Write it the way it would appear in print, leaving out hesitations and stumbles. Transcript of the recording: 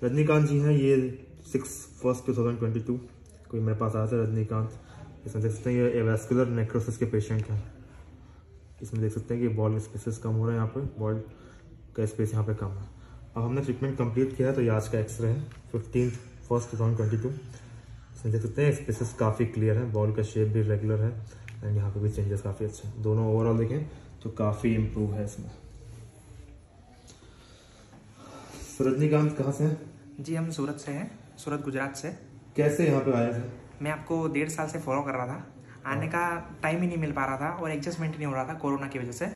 रजनीकांत जी हैं, ये 6/1/2022 कोई मेरे पास आया था रजनीकांत। इसमें देख सकते हैं ये एवास्कुलर नेक्रोसिस के पेशेंट हैं। इसमें देख सकते हैं कि बॉल स्पेसेस कम हो रहे हैं, यहाँ पे बॉल का स्पेस यहाँ पे कम है। अब हमने ट्रीटमेंट कंप्लीट किया है, तो ये आज का एक्सरे है 15/1/2022। इसमें देख सकते हैं स्पेसेस काफ़ी क्लियर है, बॉल का शेप भी रेगुलर है एंड यहाँ पे भी चेंजेस काफ़ी अच्छे हैं। दोनों ओवरऑल देखें तो काफ़ी इम्प्रूव है इसमें। रजनीकांत कहाँ से हैं? जी हम सूरत से हैं, सूरत गुजरात से। कैसे यहाँ पे आए थे? मैं आपको 1.5 साल से फॉलो कर रहा था। आने का टाइम ही नहीं मिल पा रहा था और एडजस्टमेंट नहीं हो रहा था कोरोना की वजह से।